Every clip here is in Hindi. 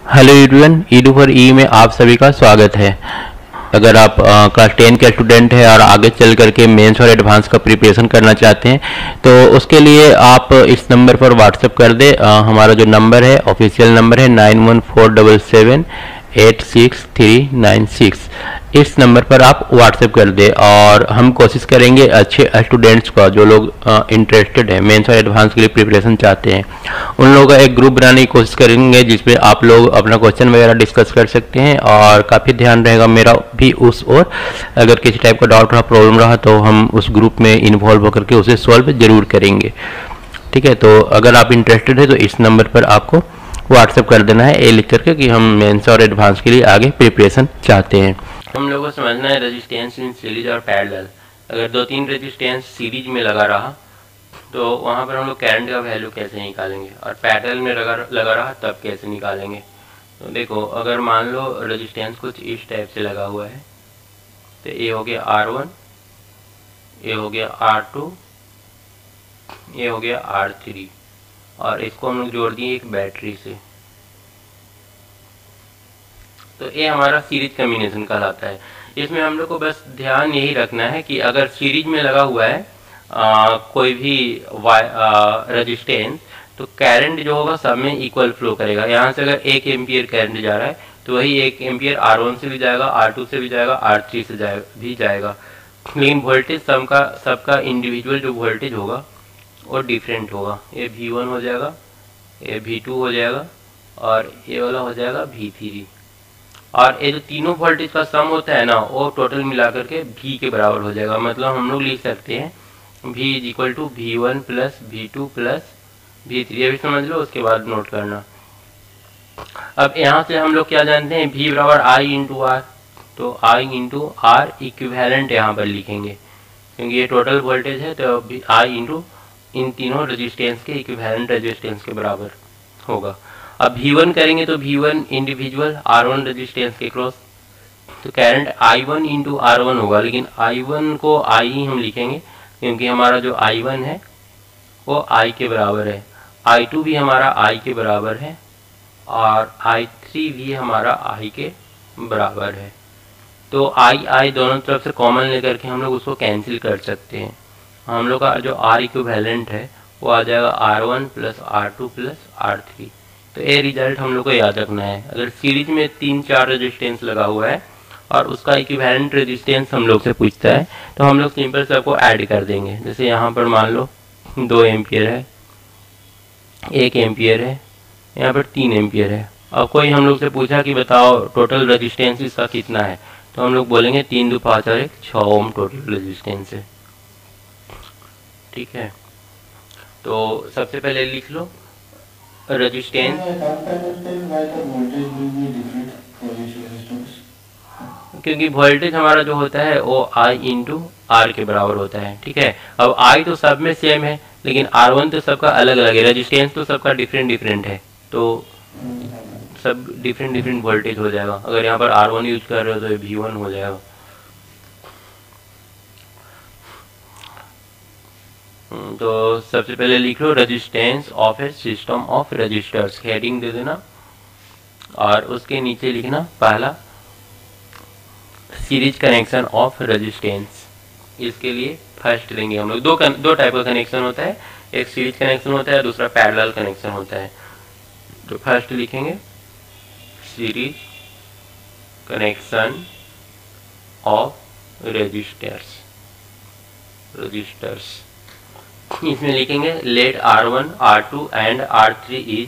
Hello everyone, edu for E में आप सभी का स्वागत है। अगर आप क्लास 10 के स्टूडेंट हैं और आगे चल करके मेंस और एडवांस का प्रिपरेशन करना चाहते हैं तो उसके लिए आप इस नंबर पर व्हाट्सएप कर दें। हमारा जो नंबर है ऑफिशियल नंबर है 9147786396। इस नंबर पर आप व्हाट्सएप कर दें और हम कोशिश करेंगे अच्छे स्टूडेंट्स का, जो लोग इंटरेस्टेड हैं मेंस और एडवांस के लिए प्रिपरेशन चाहते हैं, उन लोगों का एक ग्रुप बनाने की कोशिश करेंगे जिसमें आप लोग अपना क्वेश्चन वगैरह डिस्कस कर सकते हैं। और काफ़ी ध्यान रहेगा मेरा भी उस ओर, अगर किसी टाइप का डाउट रहा, प्रॉब्लम रहा तो हम उस ग्रुप में इन्वॉल्व होकर के उसे सॉल्व जरूर करेंगे। ठीक है, तो अगर आप इंटरेस्टेड है तो इस नंबर पर आपको व्हाट्सएप कर देना है ए लिख करके कि हम मेंस और एडवांस के लिए आगे प्रिपरेशन चाहते हैं। हम लोगों को समझना है रेजिस्टेंस इन सीरीज और पैरेलल। अगर दो तीन रेजिस्टेंस सीरीज में लगा रहा तो वहाँ पर हम लोग करंट का वैल्यू कैसे निकालेंगे, और पैरेलल में लगा रहा तब कैसे निकालेंगे। तो देखो, अगर मान लो रेजिस्टेंस कुछ इस टाइप से लगा हुआ है तो ये हो गया R1, ये हो गया R2, ये हो गया R3, और इसको हम लोग जोड़ दिए एक बैटरी से, तो ये हमारा सीरीज कॉम्बिनेशन कहलाता है। इसमें हम लोग को बस ध्यान यही रखना है कि अगर सीरीज में लगा हुआ है कोई भी रेजिस्टेंस, तो करंट जो होगा सब में इक्वल फ्लो करेगा। यहाँ से अगर 1 एम्पियर करंट जा रहा है तो वही 1 एम्पियर R1 से भी जाएगा, R2 से भी जाएगा, R3 से भी जाएगा। लेकिन वोल्टेज सबका इंडिविजुअल जो वोल्टेज होगा वो डिफरेंट होगा। ये V1 हो जाएगा, ये V2 हो जाएगा, और ये वाला हो जाएगा V3। और ये जो तीनों वोल्टेज का सम होता है ना, वो टोटल मिलाकर के V के बराबर हो जाएगा। मतलब हम लोग लिख सकते हैं V is equal to V1 plus V2 plus V3। ये भी समझ लो, उसके बाद नोट करना। अब यहाँ से हम लोग क्या जानते हैं, V बराबर I इंटू आर, तो I इंटू आर इक्विवेलेंट यहाँ पर लिखेंगे क्योंकि ये टोटल वोल्टेज है, तो I इंटू इन तीनों रेजिस्टेंस के इक्विवेलेंट रेजिस्टेंस के बराबर होगा। अब V1 करेंगे तो V1 इंडिविजुअल R1 रेजिस्टेंस के क्रॉस, तो करंट I1 इंटू R1 होगा, लेकिन I1 को I ही हम लिखेंगे क्योंकि हमारा जो I1 है वो I के बराबर है, I2 भी हमारा I के बराबर है, और I3 भी हमारा I के बराबर है। तो I दोनों तरफ से कॉमन लेकर के हम लोग उसको कैंसिल कर सकते हैं। हम लोग का जो R इक्विवेलेंट है वो आ जाएगा R1 plus R2 plus R3। तो ये रिजल्ट हम लोग को याद रखना है। अगर सीरीज में 3-4 रेजिस्टेंस लगा हुआ है और उसका इक्विवेलेंट रेजिस्टेंस हम लोग से पूछता है तो हम लोग सिंपल सबको ऐड कर देंगे। जैसे यहाँ पर मान लो 2 एम्पियर है, 1 एम्पियर है, यहाँ पर 3 एम्पियर है। अब कोई हम लोग से पूछा कि बताओ टोटल रेजिस्टेंस इसका कितना है, तो हम लोग बोलेंगे 3 2 5 और 1 6 ओम टोटल रेजिस्टेंस है। ठीक है, तो सबसे पहले लिख लो रेजिस्टेंस, क्योंकि वोल्टेज हमारा जो होता है वो I इंटू आर के बराबर होता है। ठीक है, अब I तो सब में सेम है, लेकिन R1 तो सबका अलग अलग है, रेजिस्टेंस तो सबका डिफरेंट डिफरेंट है, तो सब डिफरेंट डिफरेंट वोल्टेज हो जाएगा। अगर यहाँ पर R1 यूज कर रहे हो तो ये V1 हो जाएगा। तो सबसे पहले लिख लो resistance of a system of resistors, heading दे देना, और उसके नीचे लिखना पहला सीरीज कनेक्शन ऑफ रेजिस्टेंस। इसके लिए फर्स्ट लेंगे हम लोग, दो टाइप का कनेक्शन होता है, एक सीरीज कनेक्शन होता है, दूसरा पैरेलल कनेक्शन होता है। तो फर्स्ट लिखेंगे सीरीज कनेक्शन ऑफ रजिस्टर्स। इसमें लिखेंगे let R1 R2 and R3 is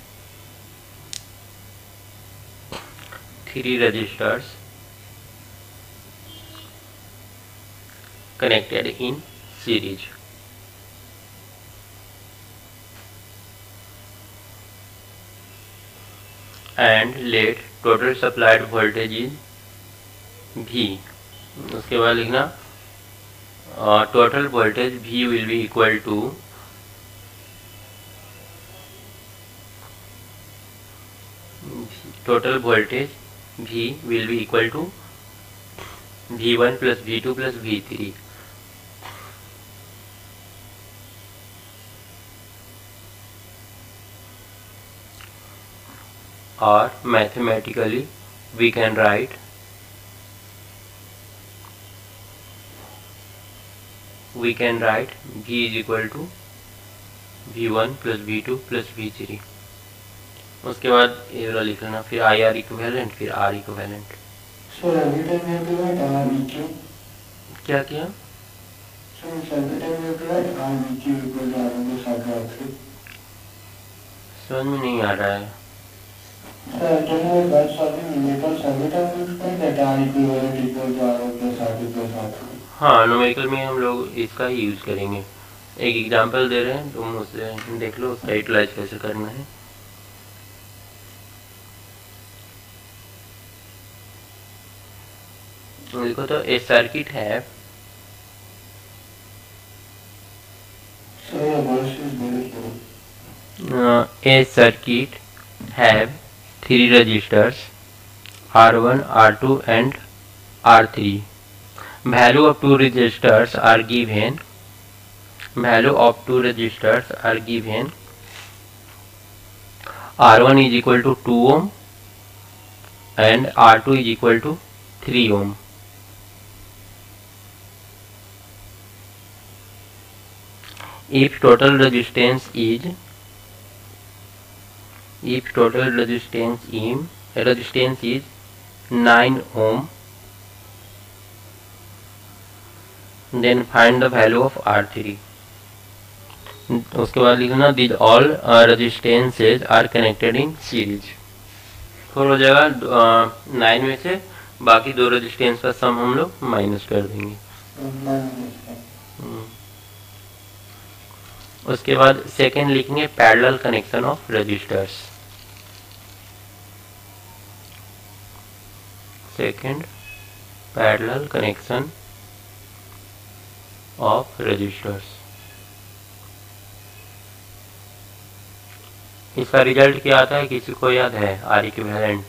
3 resistors connected in series, and let total supplied voltage is V। उसके बाद लिखना total voltage V will be equal to V1 plus V2 plus V3। or mathematically we can write V is equal to V1 plus V2 plus V3। उसके बाद ये वाला लिख लेना, फिर आई आर इक्विवेलेंट, फिर आर इक्विवेलेंट। क्या किया? समझ में नहीं आ रहा है। हाँ, न्यूमेरिकल में हम लोग इसका ही यूज करेंगे। एक एग्जांपल दे रहे हैं, तुम उससे देख लो उसका यूटिलाइज कैसे करना है। देखो तो ए सर्किट है, a circuit have 3 resistors R1, R2 and R3. Value of 2 resistors are given. R1 is equal to 2 ohm and R2 is equal to 3 ohm. If total resistance is 9 ohm, then find the value of R3। उसके बाद लिखना these all resistances are connected in series। फिर हो जाएगा 9 में से बाकी 2 रेजिस्टेंस का सम हम लोग माइनस कर देंगे। उसके बाद सेकेंड लिखेंगे parallel connection of resistors. Second parallel connection of resistors. इसका रिजल्ट क्या आता है, किसी को याद है? R equivalent.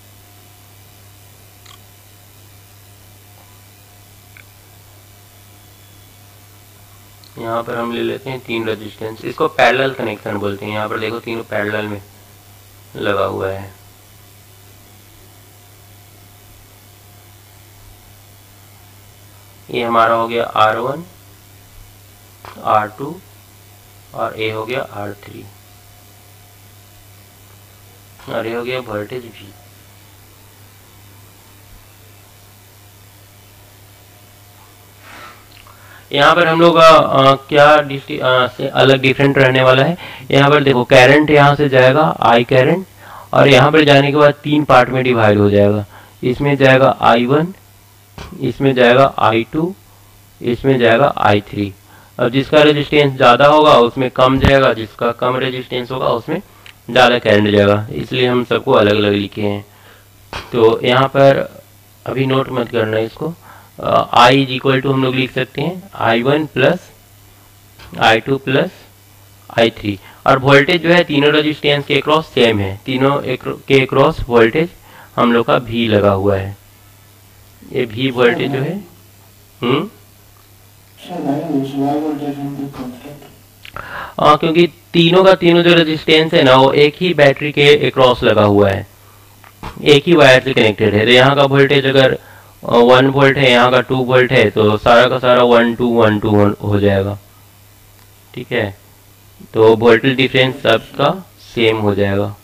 यहाँ पर हम ले लेते हैं 3 रेजिस्टेंस, इसको पैरेलल कनेक्शन बोलते हैं। यहाँ पर देखो तीनों पैरेलल में लगा हुआ है। ये हमारा हो गया R1, R2 और ये हो गया R3 और ये हो गया वोल्टेज V। यहाँ पर हम लोग क्या से अलग डिफरेंट रहने वाला है। यहाँ पर देखो करंट यहाँ से जाएगा I करंट, और यहाँ पर जाने के बाद 3 पार्ट में डिवाइड हो जाएगा। इसमें जाएगा I1, इसमें जाएगा I2, इसमें जाएगा I3। अब जिसका रेजिस्टेंस ज़्यादा होगा उसमें कम जाएगा, जिसका कम रेजिस्टेंस होगा उसमें ज़्यादा करंट जाएगा, इसलिए हम सबको अलग अलग लिखे हैं। तो यहाँ पर अभी नोट मत करना इसको। I इज इक्वल टू हम लोग लिख सकते हैं I1 plus I2 plus I3। और वोल्टेज जो है तीनों रेजिस्टेंस के अक्रॉस सेम है, तीनों के अक्रॉस वोल्टेज हम लोग का V लगा हुआ है। ये V वोल्टेज जो है क्योंकि तीनों का तीनों जो रेजिस्टेंस है ना वो एक ही बैटरी के अक्रॉस लगा हुआ है, एक ही वायर से कनेक्टेड है। तो यहाँ का वोल्टेज अगर 1 वोल्ट है, यहाँ का 2 वोल्ट है, तो सारा का सारा 1 2 1 2 हो जाएगा। ठीक है, तो वोल्टेज डिफरेंस सबका सेम हो जाएगा,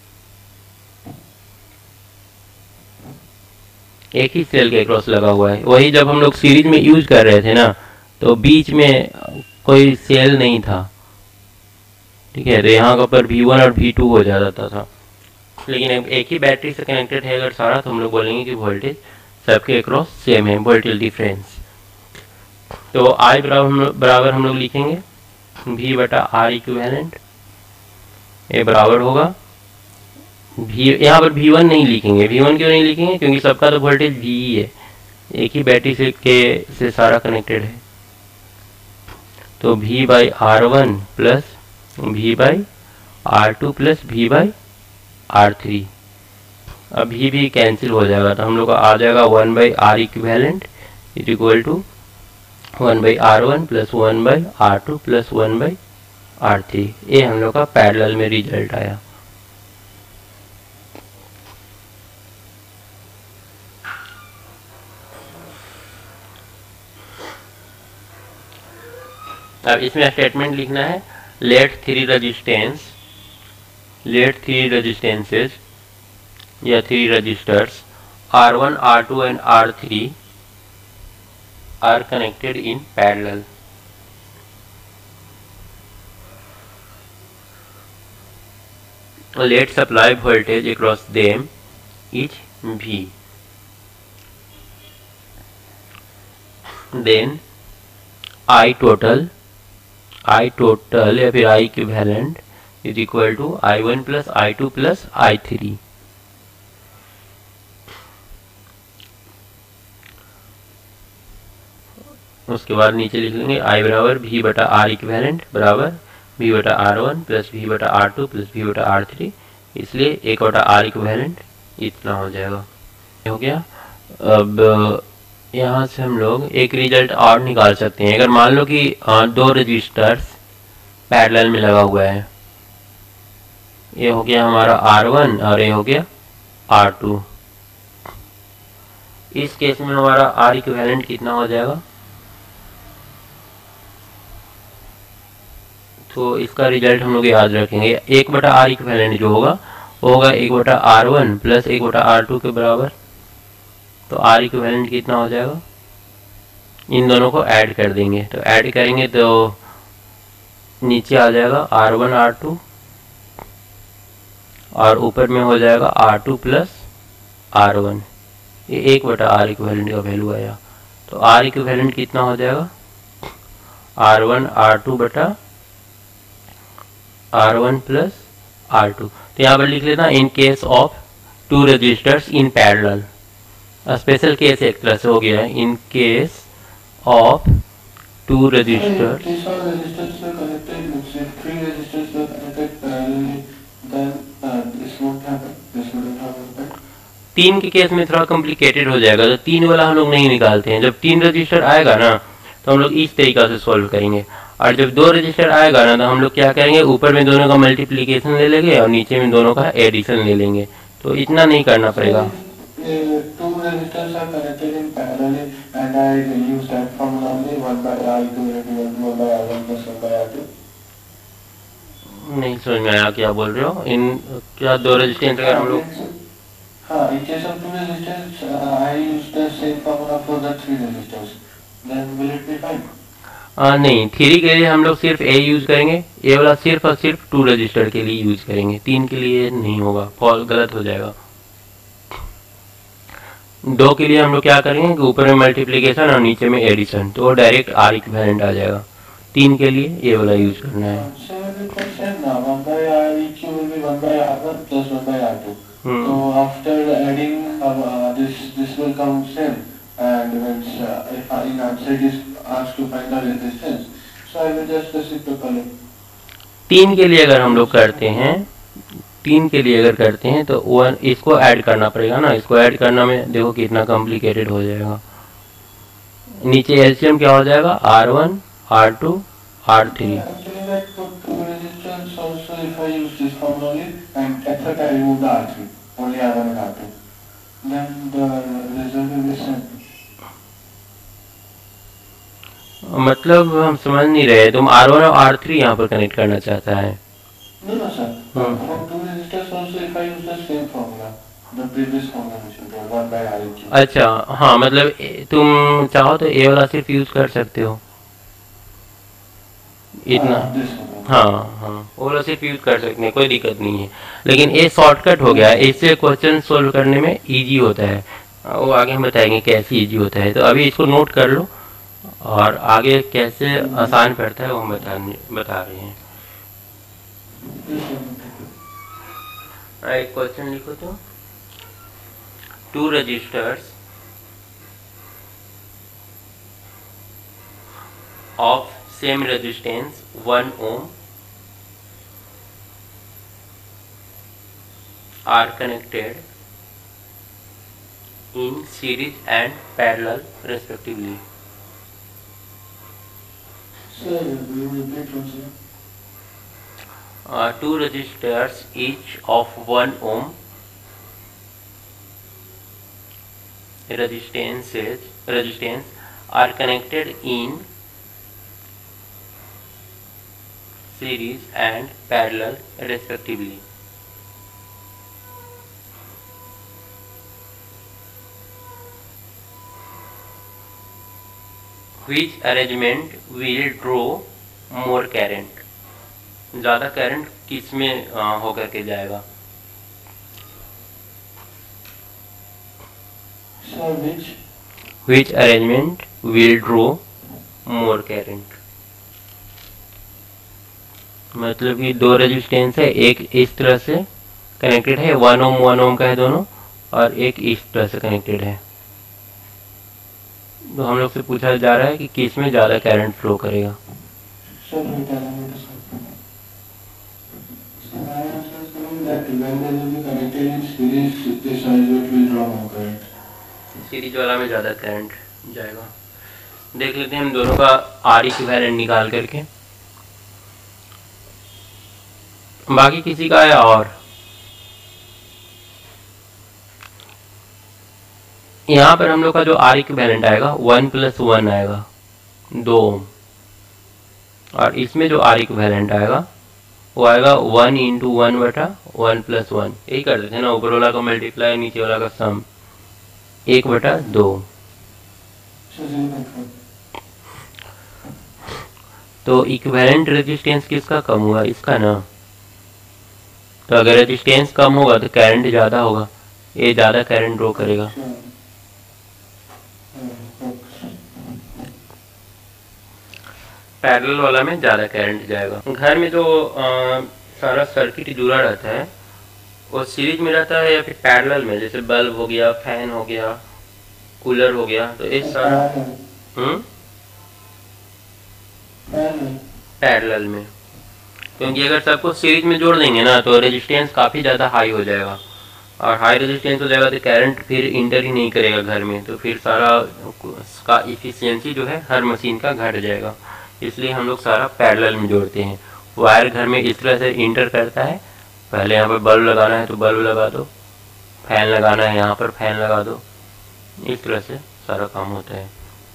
एक ही सेल के क्रॉस लगा हुआ है। वही जब हम लोग सीरीज में यूज कर रहे थे ना तो बीच में कोई सेल नहीं था। ठीक है, तो यहाँ का पर V1 और V2 हो जाता था, लेकिन एक ही बैटरी से कनेक्टेड है अगर सारा, तो हम लोग बोलेंगे कि वोल्टेज सबके अक्रॉस सेम है, वोल्टेज डिफरेंस। तो I बराबर हम लोग लिखेंगे V बटा R इक्विवेलेंट। ये बराबर होगा V, यहाँ पर V1 नहीं लिखेंगे। V1 क्यों नहीं लिखेंगे? क्योंकि सबका तो वोल्टेज V ही है, एक ही बैटरी से सारा कनेक्टेड है। तो V by R1 plus V by R2 plus V by R3। अब V भी कैंसिल हो जाएगा, तो हम लोग का आ जाएगा 1 by R equivalent is equal to 1 by R1 plus 1 by R2 plus 1 by R3। ये हम लोग का पैरेलल में रिजल्ट आया। अब इसमें स्टेटमेंट लिखना है, लेट थ्री रेजिस्टेंसेस या three resistors R1, R2 and R3 are connected in parallel. Let supply voltage across them is V. Then I total या फिर I equivalent is equal to I1 plus I2 plus I3. उसके बाद नीचे लिख लेंगे I बराबर V बटा R इक्विवेलेंट बराबर V बटा R1 प्लस V बटा R2 प्लस V बटा R3, इसलिए 1 बटा R इक्विवेलेंट इतना हो जाएगा। हो गया। अब यहाँ से हम लोग एक रिजल्ट और निकाल सकते हैं। अगर मान लो कि दो रजिस्टर्स पैरेलल में लगा हुआ है, ये हो गया हमारा R1 और ये हो गया R2। इस केस में हमारा R इक्विवेलेंट कितना हो जाएगा, तो इसका रिजल्ट हम लोग याद रखेंगे। 1 बटा R इक्विवेलेंट जो होगा वो होगा 1 बटा R1 प्लस 1 बटा R2 के बराबर। तो R इक्विवेलेंट कितना हो जाएगा, इन दोनों को ऐड कर देंगे। तो ऐड करेंगे तो नीचे आ जाएगा R1 R2 और ऊपर में हो जाएगा R2 प्लस R1। ये 1 बटा R इक्विवेलेंट का वैल्यू आया। तो R इक्विवेलेंट कितना हो जाएगा, R1 R2 बटा R1 प्लस R2। तो यहाँ पर लिख लेना in case of two resistors in parallel. Special case एक तरह से हो गया है, in case of two resistors. तीन के केस में थोड़ा कॉम्प्लिकेटेड हो जाएगा, तो 3 वाला हम लोग नहीं निकालते हैं। जब 3 रजिस्टर आएगा ना तो हम लोग इस तरीका से सॉल्व करेंगे, और जब 2 रजिस्टर आएगा ना तो हम लोग क्या करेंगे, ऊपर में दोनों का मल्टीप्लिकेशन ले लेंगे और नीचे में दोनों का एडिशन ले लेंगे। तो इतना नहीं करना पड़ेगा। नहीं समझ में आया क्या बोल रहे हो। इन क्या 2 रजिस्टेंस अगर हम लोग, हाँ, in case of 2 resistors, I use the same formula for the 3 resistors. Then will it be fine? नहीं, 3 के लिए हम लोग सिर्फ A यूज करेंगे, ये वाला सिर्फ और सिर्फ 2 रजिस्टर के लिए यूज करेंगे, 3 के लिए नहीं होगा, फॉल गलत हो जाएगा। 2 के लिए हम लोग क्या करेंगे कि ऊपर में मल्टीप्लिकेशन और नीचे में एडिशन, तो वो डायरेक्ट R इक्विवेलेंट आ जाएगा। 3 के लिए ये वाला यूज करना है। So after adding this will come same, and when if in answer it is asked to find the resistance, so I will just reciprocal it. 3 के लिए अगर हम लोग करते हैं, 3 के लिए अगर करते हैं तो 1 इसको ऐड करना पड़ेगा ना, इसको ऐड करना में देखो कितना कॉम्प्लिकेटेड हो जाएगा। नीचे एलसीएम क्या हो जाएगा, R1 R2 R3। Actually like for 2 resistors also if I use this formula only and except I remove the R3, only R1 and R2, then the result will be same. मतलब हम समझ नहीं रहे, तुम R1 और R3 यहाँ पर कनेक्ट करना चाहता है। No, no sir. For 2 resistors also if I use the same formula, the previous formula which will be 1 by R each. अच्छा हाँ, मतलब तुम चाहो तो ए वाला सिर्फ यूज कर सकते हो इतना। हाँ हाँ, वो वाला सिर्फ यूज कर सकते हैं, कोई दिक्कत नहीं है। लेकिन ये शॉर्टकट हो गया है, इससे क्वेश्चन सोल्व करने में इजी होता है। वो आगे हम बताएंगे कैसे इजी होता है। तो अभी इसको नोट कर लो और आगे कैसे आसान पड़ता है वो हम बता रहे हैं। एक क्वेश्चन लिखो तो, 2 resistors of same resistance 1 ohm are connected in series and parallel respectively. Sir, will you repeat once again? 2 resistors each of 1 ohm resistance are connected in series and parallel respectively. Which arrangement will draw more current? ज़्यादा करंट किस में होकर के जाएगा? So Which arrangement will draw more current? मतलब कि दो रेजिस्टेंस है, एक इस तरह से कनेक्टेड है, 1 ओम का है दोनों, और एक इस तरह से कनेक्टेड है। तो हम लोग से पूछा जा रहा है कि किस में ज़्यादा करंट फ्लो करेगा। सीरीज वाला में ज़्यादा करंट जाएगा। देख लेते हैं हम दोनों का आर इक्विवेलेंट निकाल करके। बाकी किसी का है और यहाँ पर हम लोग का जो आर इक्विवेलेंट आएगा 1 + 1 आएगा 2 ओम, और इसमें जो आर इक्विवेलेंट आएगा वो आएगा 1 × 1/1 + 1। यही कर देते हैं ना, ऊपर वाला का मल्टीप्लाई नीचे वाला का सम 1/2। तो इक्विवेलेंट रेजिस्टेंस किसका कम हुआ? इसका ना। तो अगर रेजिस्टेंस कम होगा तो करंट ज़्यादा होगा, ये ज़्यादा करंट ड्रॉ करेगा। पैरेलल वाला में ज़्यादा करंट जाएगा। घर में जो सारा सर्किट जुड़ा रहता है वो सीरीज में रहता है या फिर पैरेलल में? जैसे बल्ब हो गया, फैन हो गया, कूलर हो गया, तो ये सारा पैरेलल में। क्योंकि अगर सबको सीरीज में जोड़ देंगे ना तो रेजिस्टेंस काफ़ी ज़्यादा हाई हो जाएगा, और हाई रेजिस्टेंस हो जाएगा तो करंट फिर इंटर ही नहीं करेगा घर में, तो फिर सारा का इफिशियंसी जो है हर मशीन का घट जाएगा। इसलिए हम लोग सारा पैरेलल में जोड़ते हैं। वायर घर में इस तरह से इंटर करता है, पहले यहाँ पर बल्ब लगाना है तो बल्ब लगा दो, फैन लगाना है यहाँ पर फैन लगा दो, इस तरह से सारा काम होता है।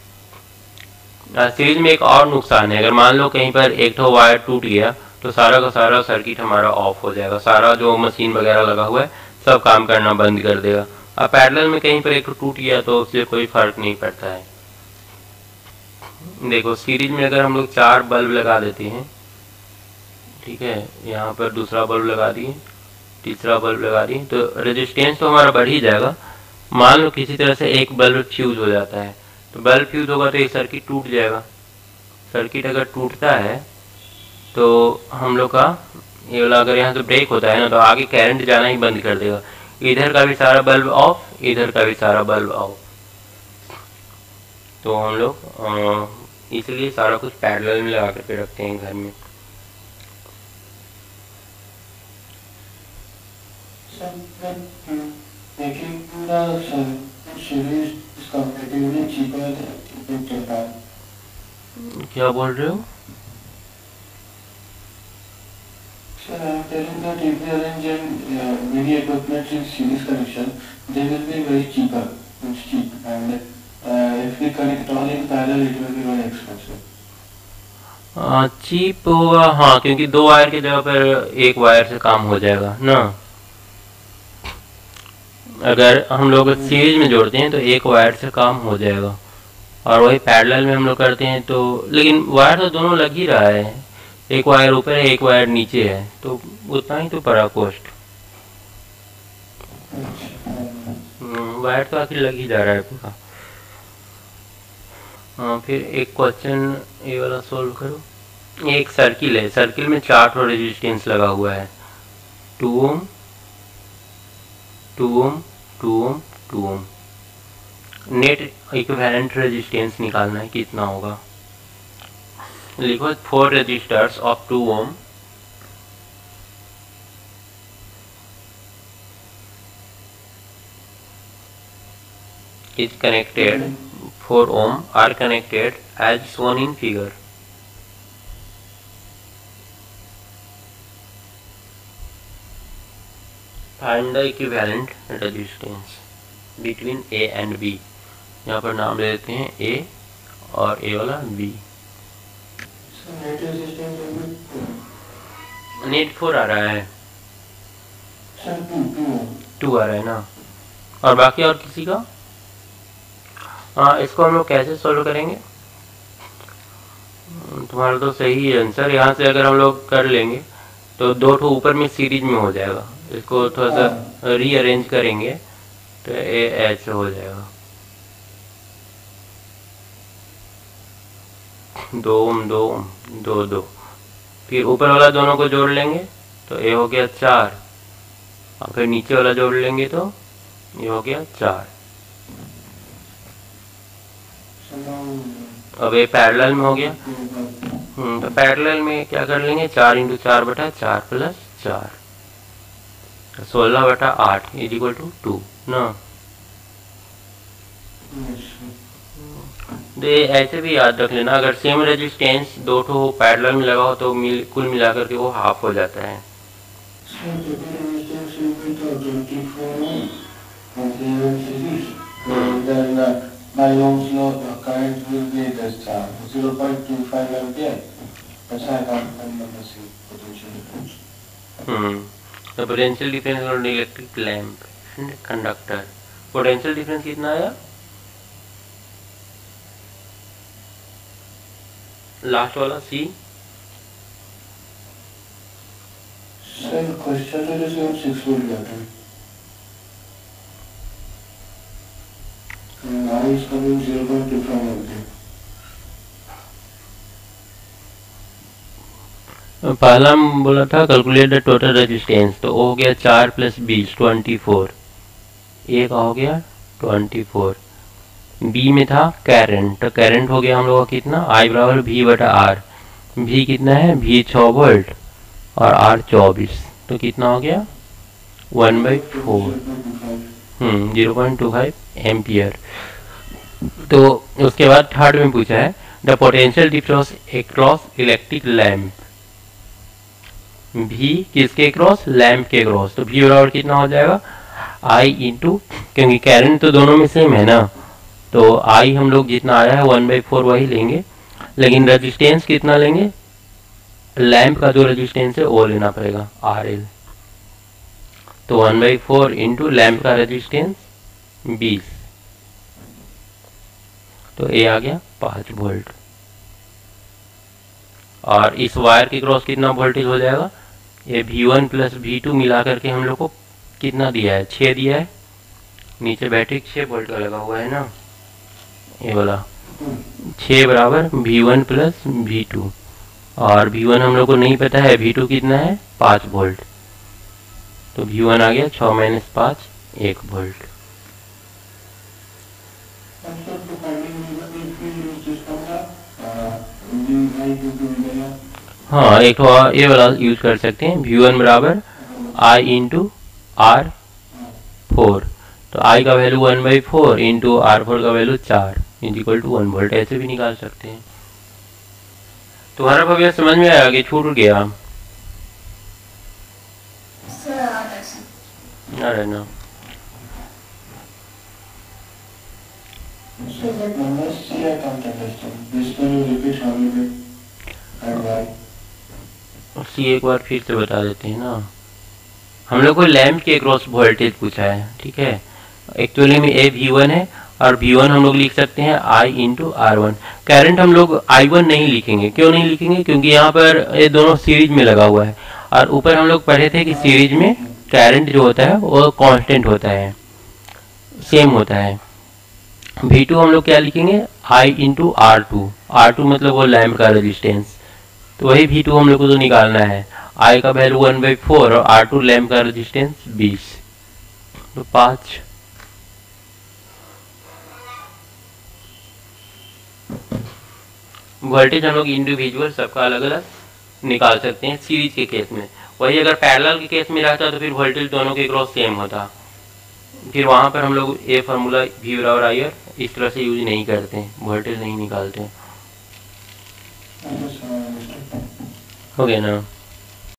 सीरीज में एक और नुकसान है, अगर मान लो कहीं पर एक तो वायर टूट गया तो सारा का सारा सर्किट हमारा ऑफ हो जाएगा, सारा जो मशीन वगैरह लगा हुआ है सब काम करना बंद कर देगा। अब पैरेलल में कहीं पर एक तो टूट गया तो उससे कोई फर्क नहीं पड़ता है। देखो सीरीज में अगर हम लोग 4 बल्ब लगा देते हैं, ठीक है, यहाँ पर दूसरा बल्ब लगा दिए, तीसरा बल्ब लगा दिए, तो रेजिस्टेंस तो हमारा बढ़ ही जाएगा। मान लो किसी तरह से एक बल्ब फ्यूज हो जाता है, तो बल्ब फ्यूज होगा तो ये सर्किट टूट जाएगा। सर्किट अगर टूटता है तो हम लोग का ये वाला अगर यहाँ से ब्रेक होता है ना तो आगे करंट जाना ही बंद कर देगा। इधर का भी सारा बल्ब ऑफ, इधर का भी सारा बल्ब ऑफ। तो हम लोग इसलिए सारा कुछ पैरेलल में लगा करके रखते हैं घर में। क्या बोल रहे हो? Sir, I am telling that if we arrange many equipments in series connection, they will be very cheaper. It's cheap, and if we connect all in parallel, it will be very expensive. Cheap होगा, हाँ, क्योंकि 2 वायर की जगह पर 1 वायर से काम हो जाएगा ना। अगर हम लोग सीरीज में जोड़ते हैं तो 1 वायर से काम हो जाएगा, और वही पैरेलल में हम लोग करते हैं तो, लेकिन वायर तो दोनों लग ही रहा है, 1 वायर ऊपर है 1 वायर नीचे है, तो उतना ही तो पड़ा कॉस्ट। वायर तो आखिर लग ही जा रहा है पूरा। हाँ, फिर एक क्वेश्चन ये वाला सोल्व करो। एक सर्किल है, सर्किल में 4 रेजिस्टेंस लगा हुआ है, 2 ohm, 2 ohm, 2 ohm, 2 ohm. Net equivalent resistance निकालना है, कितना होगा। लिखो 4 resistors of 2 ohm is connected, 4 ohm are connected as shown in figure. Find the equivalent resistance between A and B. यहाँ पर नाम ले देते हैं A और A वाला B. So net resistance will be 984 आ रहा है, सर 2 आ रहा है ना। और बाकी और किसी का? हाँ, इसको हम लोग कैसे सॉल्व करेंगे? तुम्हारा तो सही है आंसर। यहाँ से अगर हम लोग कर लेंगे तो 2 ठो ऊपर में सीरीज में हो जाएगा। इसको थोड़ा सा रीअरेंज करेंगे तो ये ऐसे हो जाएगा, 2 ओम 2 ओम 2 2। फिर ऊपर वाला दोनों को जोड़ लेंगे तो ये हो गया 4, और फिर नीचे वाला जोड़ लेंगे तो ये हो गया 4। अब ये पैरेलल में हो गया। तो पैरेलल में क्या कर लेंगे, 4 × 4 बटा 4 प्लस 4, 16 बटा 8 इज इक्वल टू 2 ना। तो ऐसे भी याद रख लेना, अगर सेम रेजिस्टेंस 2 ठो पैरेलल में लगा हो तो कुल मिलाकर के वो हाफ हो जाता है। By Ohm's law, the current will be this 0.25 ampere. That's how I can find the potential difference. The potential difference on electric lamp and conductor. Potential difference कितना आया? लास्ट वाला C। सर क्वेश्चन में जैसे हम 6 वोल्ट जाते हैं, now is coming 0.25 ampere. पहला हम बोला था कैलकुलेट द टोटल रेजिस्टेंस, तो वो हो गया 4 + 20 24, एक हो गया 24। बी में था करंट, तो करंट हो गया हम लोग का कितना, I बराबर V बटा R। V कितना है, V 6 वोल्ट और R 24, तो कितना हो गया 1/4, 0.25 एम्पियर। तो उसके बाद थर्ड में पूछा है the potential difference across electric lamp. V किसके क्रॉस, लैम्प के क्रॉस, तो V बराबर कितना हो जाएगा I इंटू, क्योंकि करंट तो दोनों में सेम है ना, तो I हम लोग जितना आया है 1/4 वही लेंगे, लेकिन रेजिस्टेंस कितना लेंगे, लैम्प का जो रेजिस्टेंस है वो लेना पड़ेगा RL। तो 1/4 इंटू लैम्प का रेजिस्टेंस 20, तो ये आ गया 5 वोल्ट। और इस वायर के क्रॉस कितना वोल्टेज हो जाएगा, ये V1 + V2 मिला करके हम लोग को कितना दिया है, 6 दिया है। नीचे बैटरी 6 वोल्ट का लगा हुआ है ना, ये वाला 6 बराबर V1 + V2, और V1 हम लोग को नहीं पता है, V2 कितना है 5 वोल्ट, तो V1 आ गया 6 - 5 1 वोल्ट। हाँ, एक और ये वाला यूज कर सकते हैं, V1 बराबर I इंटू R4, तो I का वैल्यू 1/4 इंटू R4 का value 4 is equal to 1 volt, ऐसे भी निकाल सकते हैं। तुम्हारा भैया समझ में आया कि छूट गया? अरे ना, सी एक बार फिर से बता देते हैं ना। हम लोग को लैम्प के क्रॉस वोल्टेज पूछा है, ठीक है। एक्चुअली में ए V1 है, और V1 हम लोग लिख सकते हैं I इंटू R1। करंट हम लोग I1 नहीं लिखेंगे, क्यों नहीं लिखेंगे, क्योंकि यहाँ पर ये दोनों सीरीज में लगा हुआ है, और ऊपर हम लोग पढ़े थे कि सीरीज में करंट जो होता है वो कांस्टेंट होता है, सेम होता है। V2 हम लोग क्या लिखेंगे, I इंटू R2, R2 मतलब वो लैम्प का रेजिस्टेंस, तो वही V2 हम लोग को तो निकालना है। I का वैल्यू 1/4 और R2 लैम्प का रेजिस्टेंस 20, तो 5। वोल्टेज हम लोग इंडिविजुअल सबका अलग अलग निकाल सकते हैं सीरीज के केस में। वही अगर पैरेलल के केस में रहता तो फिर वोल्टेज दोनों के क्रॉस सेम होता, फिर वहां पर हम लोग ये फार्मूला V बराबर IR इस तरह से यूज नहीं करते हैं, वोल्टेज नहीं निकालते। हो गया ना।